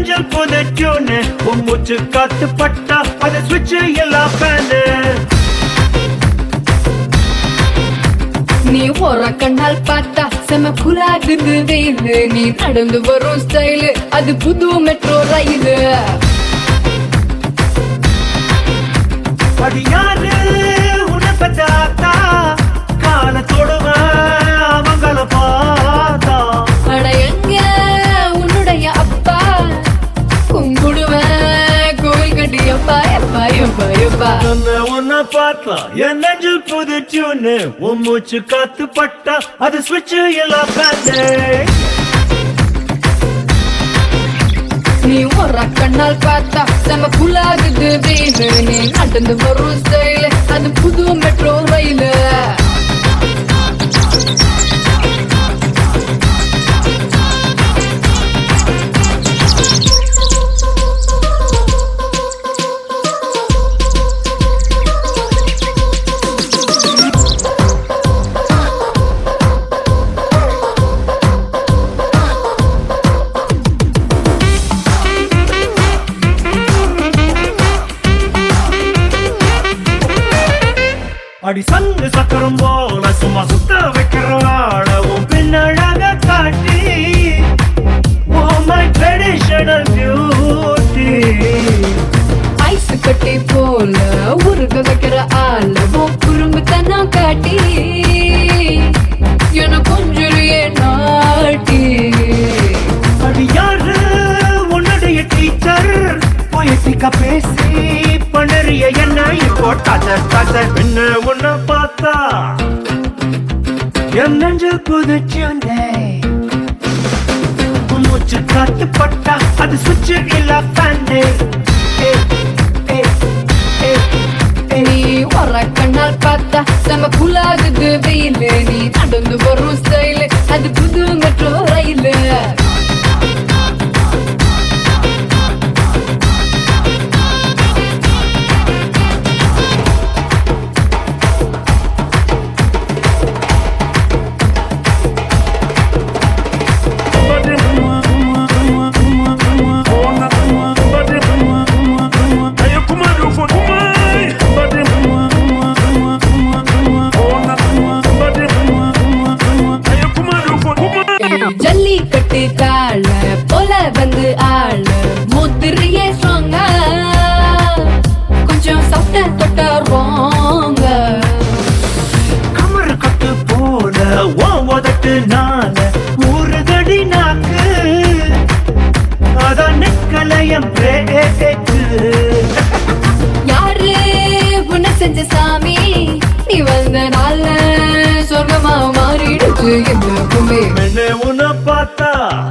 நெஞ்சில் புது டியூனு உன் மூச்சு காத்து பட்டா அது ஸ்விட்ச் எல்லாம் ஃபேனு நீ ஒரு கண்ணால் பார்த்தா செம குலாகுது வெயிலு நீ நடந்து வரும் ஸ்டைலு அது புது மெட்ரோ ரயிலு அது யாரு உன்னை பத்தாத்தா காலத்தோடுவ அவங்கள பார்த்தா அட எங்க உன்னுடைய அப்பா கும்பிடுவேன் கோயில் கட்டி எப்பா எப்பா எப்பா எப்பா உன்னை பார்த்தா என் நெஞ்சில் புது டியூனு உன் மூச்சு காத்து பட்டா அது ஸ்விட்ச் எல்லாம் ஃபேனு நீ ஒரு கண்ணால் பார்த்தா செம குலாகுது வெயிலு நீ நடந்து வரும் ஸ்டைலு அது புது மெட்ரோ ரயிலு அடி சங்கு சக்கரம் போல சும்மா சுத்த வைக்கிறவாட உன் பின்னழக காட்டி Oh my traditional beauty ice கட்டி போல உருக வைக்கிற ஆள உன் குறும்புத்தனம் காட்டி என கொஞ்சுறியே நாட்டி அடி யாரு உன்னுடைய டீச்சர் பொயட்டிக்கா பேசி பண்ணறிய என்ன இப்போ கதை என்ன உன்னை பார்த்தா என் நெஞ்சில் புதுச்சுண்டே மூச்சு காத்து பட்டா அது சுவிட்ச் இல்ல ஃபேனு நீ ஒரு கண்ணால் பார்த்தா செம குலாகுது வெயிலு நீ நடந்து வரும் ஸ்டைலு அது புது மெட்ரோ ரயிலு ஜல்லிக்கட்டு கால போல வந்து ஆள முத்திரியே ஸ்ட்ராங்கா கொஞ்சம் சாப்பிட்ட தொட்ட ரோங்க கமர் கட்டு போல ஓதட்டு நான ஒரு தடி நாக்கு அதான் நிக்கலையம் பிரேக்கு யாரு உன்னை செஞ்ச சாமி நீ வந்த நாள சொர்க்கமா மாறிடுச்சு எல்லாருக்குமே என்ன உன்னை பார்த்தா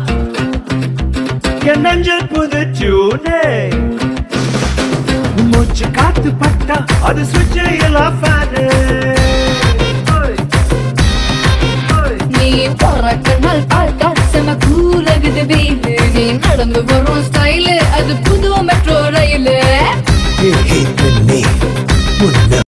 என் நெஞ்சில் புது டியூனே மூச்சு காத்து பட்டா அது ஸ்விட்ச் எல்லாம் ஃபேனு நீ ஒரு கண்ணால் பார்த்தா செம கூலகுது வெயிலு நீ நடந்து வரும் ஸ்டைலு அது புது மெட்ரோ ரயிலு